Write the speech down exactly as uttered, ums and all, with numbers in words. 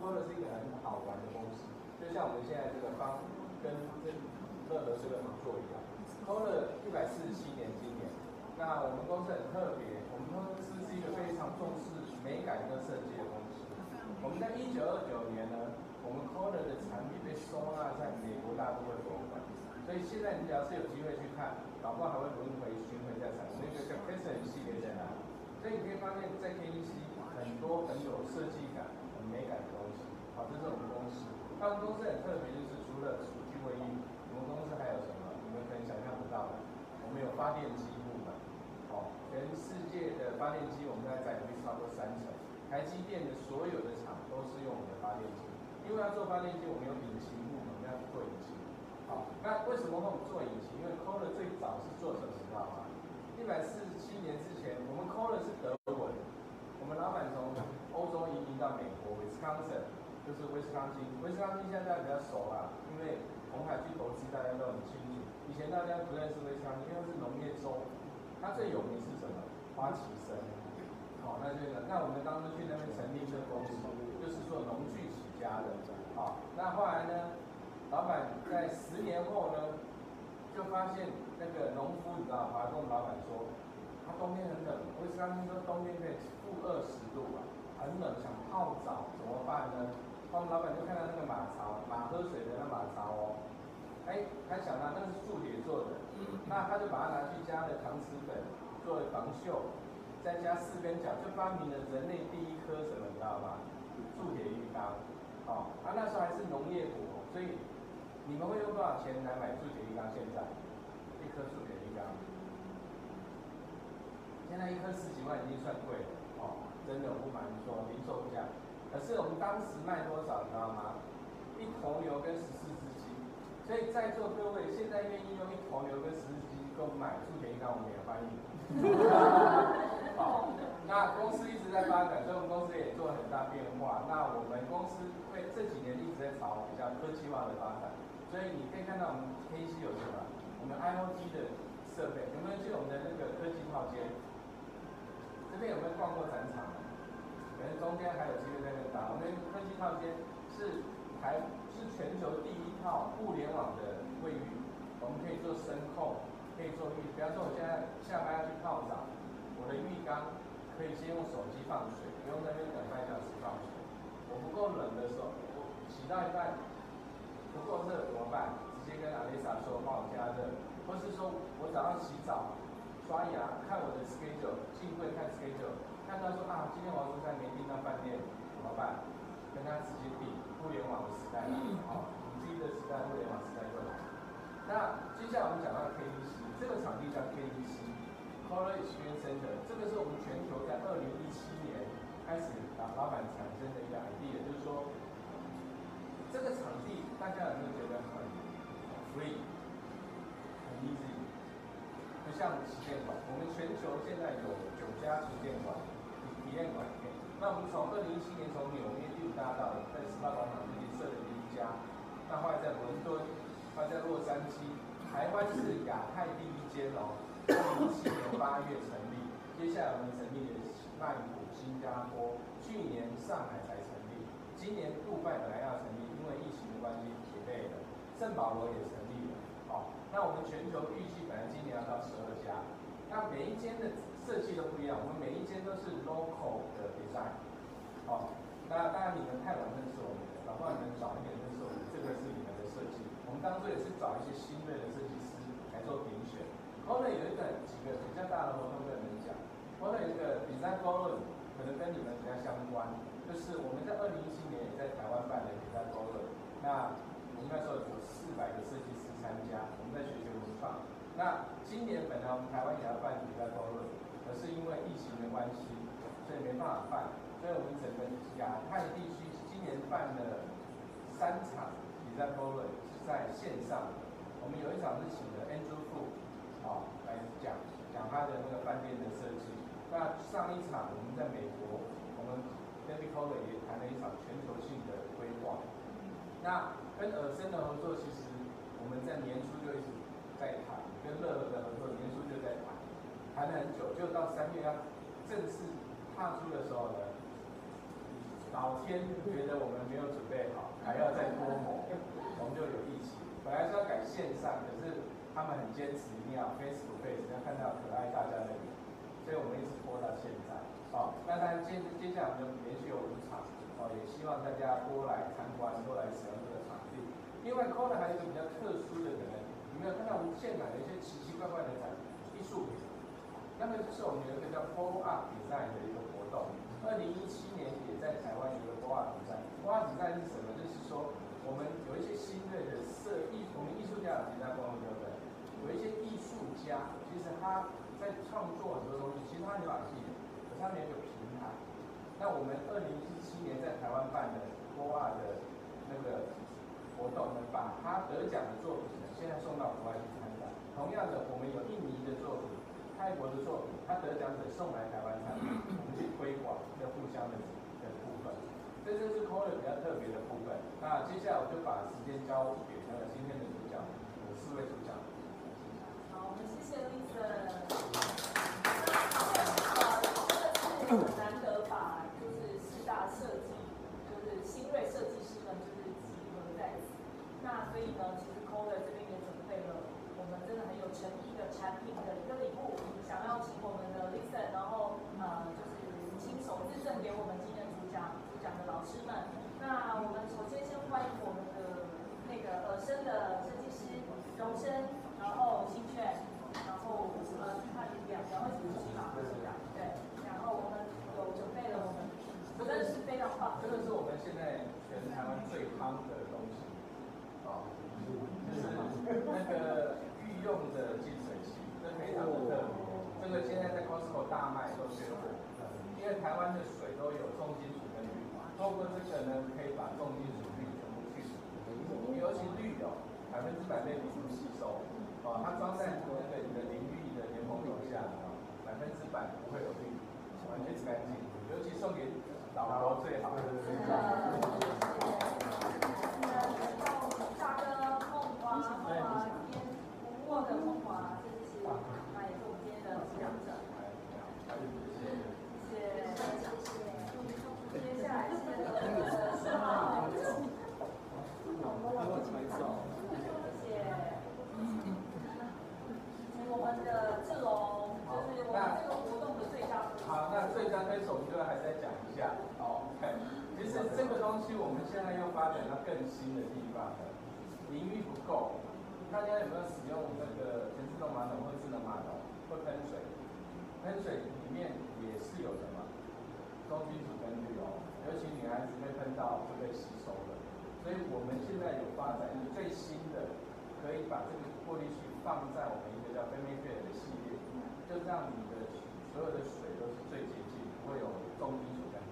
Kohler 是一个很好玩的公司，就像我们现在这个方跟这乐和这个合作一样。Kohler 一百四十七年今年，那我们公司很特别，我们公司是一个非常重视美感跟设计的公司。我们在一九二九年呢，我们 Kohler 的产品被收纳在美国大都会博物馆，所以现在你只要是有机会去看，搞不好还会轮回巡回再产。那个叫 Kessler 系列在哪里？所以你可以发现，在 K E C 很多很有设计感、很美感的东西。好，这是我们公司。那我们公司很特别，就是除了数据会议，我们公司还有什么？你们可能想象不到的，我们有发电机部门。哦，全世界的发电机，我们在占有率超过三成。台积电的所有的厂都是用我们的发电机，因为要做发电机，我们有引擎部门，我们要做引擎。好，那为什么我们做引擎？因为 Kohler 最早是做什么，你知道吗？一百四十七年之前，我们 Kohler 是德文，我们老板从欧洲移民到美国 ，Wisconsin， 就是威斯康星。威斯康星现在比较熟啦，因为红海去投资，大家都很清楚。以前大家不认识威斯康星，因为是农业州，它最有名是什么？花旗参。好、哦，那就那我们当时去那边成立这个公司，就是做农具起家的。好、哦，那后来呢，老板在十年后呢，就发现那个农夫，你知道，还跟我们老板说，他冬天很冷，威斯康星说冬天可以负二十度啊，很冷，想泡澡怎么办呢？我们老板就看到那个马槽，马喝水的那马槽哦，哎，他想到那是铸铁做的，那他就把它拿去加了搪瓷粉做了防锈。再加四根脚，就发明了人类第一颗什么，你知道吗？铸铁浴缸。哦，啊，那时候还是农业国，所以你们会用多少钱来买铸铁浴缸？现在一颗铸铁浴缸，现在一颗十几万已经算贵了。哦，真的，我不瞒你说，零售价。可是我们当时卖多少，你知道吗？一头牛跟十四只鸡。所以在座各位现在愿意用一头牛跟十四只鸡购买铸铁浴缸，我们也欢迎。好，那公司一直在发展，所以我们公司也做了很大变化。那我们公司会这几年一直在朝比较科技化的发展，所以你可以看到我们 K C 有什么？我们 I O T 的设备，有没有去我们的那个科技套间？这边有没有逛过展场？可能中间还有机会在那打。我们科技套间是台是全球第一套互联网的卫浴，我们可以做声控，可以做浴。比方说我现在下班要去泡澡。我的浴缸可以先用手机放水，不用在那边等半小时放水。我不够冷的时候，我洗到一半不够热怎么办？直接跟阿丽莎说帮我加热，或是说我早上洗澡、刷牙，看我的 schedule， 进柜看 schedule， 看到说啊今天我出差没订到饭店怎么办？跟他直接订。互联网的时代了，好、哦，五 G 的时代，互联网时代就来了。那接下来我们讲到 K E C， 这个场地叫 K E C。Kohler Experience Center， 这个是我们全球在二零一七年开始老老板产生的一个 idea， 就是说这个场地大家有没有觉得很 free、很 easy？ 不像旗舰馆，我们全球现在有九家旗舰馆、体验馆。那我们从二零一七年从纽约第五大道在十八广场这里设的第一家，那后来在伦敦，后来在洛杉矶，台湾是亚太第一间哦。二零一七年八月成立，接下来我们成立了曼谷、新加坡，去年上海才成立，今年杜拜本来要成立，因为疫情的关系也累了，圣保罗也成立了。好、哦，那我们全球预计本来今年要到十二家，那每一间的设计都不一样，我们每一间都是 local 的 design。好、哦，那当然你们太晚认识我们了，搞不好你们早一点认识我们，这个是你们的设计。我们当初也是找一些新锐的设计师来做评选。Kohler 有一个几个比较大的活动跟你们讲 ，Kohler 有一个 Design Forum， 可能跟你们比较相关，就是我们在二零一七年也在台湾办了 Design Forum， 那我们那时候有四百个设计师参加，我们在学学文创。那今年本来我们台湾也要办 Design Forum， 可是因为疫情的关系，所以没办法办，所以我们整个亚太地区今年办了三场 Design Forum 是在线上的，我们有一场是请了 Andrew Fu。好、哦，来讲讲他的那个饭店的设计。那上一场我们在美国，我们 David Kohler 也谈了一场全球性的规划。那跟尔森的合作，其实我们在年初就一直在谈，跟乐和的合作年初就在谈，谈了很久，就到三月要正式踏出的时候呢，老老天觉得我们没有准备好，还要再多磨，我们就有一起。本来是要改线上，可是他们很坚持，一定要 face to face， 要看到可爱大家的脸，所以我们一直拖到现在。哦，那当然接接下来我们就连续有五场，哦，也希望大家多来参观，多来使用这个场地。另外 ，C O L A 还有一个比较特殊的可能，你没有看到无限买的一些奇奇怪怪的展艺术品。那么就是我们有一个叫 Pop Up Design 的一个活动，二零一七年也在台湾有一个 Pop Up Design。Pop Up Design 是什么？就是说我们有一些新锐的设艺，我们艺术家有其他功能，对不对？有一些艺术家，其实他在创作很多东西，其实他很有细的，可是他没有一个平台。那我们二零一七年在台湾办的 Pop Up 的那个活动呢，把他得奖的作品呢，现在送到国外去参展。同样的，我们有印尼的作品。泰国的作品，他得奖者送来台湾参展，我们去推广，要互相的的部分。这就是 C O L A 比较特别的部分。那接下来我就把时间交给那个今天的主讲，有四位主讲。 好，我们谢谢 Lisa。呃，这个是难得把就是四大设计，就是新锐设计师们就是集合在此。那所以呢，其实 C O L A 这边也准备了。我们真的很有诚意的产品的一个礼物，想要请我们的 Lisa， 然后呃就是亲手致赠给我们今年主讲主讲的老师们。那我们首先先欢迎我们的那个耳声的设计师荣生，然后新券，然后呃他两两位主持嘛，对，然后我们有准备了我们，真的是非常棒。 这个是我们现在全台湾最夯的东西，啊、哦，就是那个。御用的净水器，这非常的特别。这个现在在 Costco 大卖都缺货，因为台湾的水都有重金属跟氯，透过这个呢，可以把重金属氯全部去除，尤其氯哦，百分之百被鼻子吸收，哦，它装在那个你的淋浴的莲蓬头下，百分之百不会有氯，完全干净，尤其送给老婆最好。 大哥，凤华，凤华。沃的风华设计师，那也是我们今天的讲者。谢谢，谢谢。接下来是那个四号，谢谢。请我们的志龙，就是我们这个活动的最佳推手。 好，那最佳推手我们就还是再讲一下。哦，其实这个东西我们现在又发展到更新的地方了，淋浴不够。大家有没有使用那个全自动马桶或智能马桶或喷水？喷水里面也是有什么重金属跟氯哦，尤其女孩子被喷到会被吸收的。所以我们现在有发展一个最新的，可以把这个过滤器放在我们一个叫 FamilyCare 的系列，就让你的所有的水都是最洁净，不会有重金属跟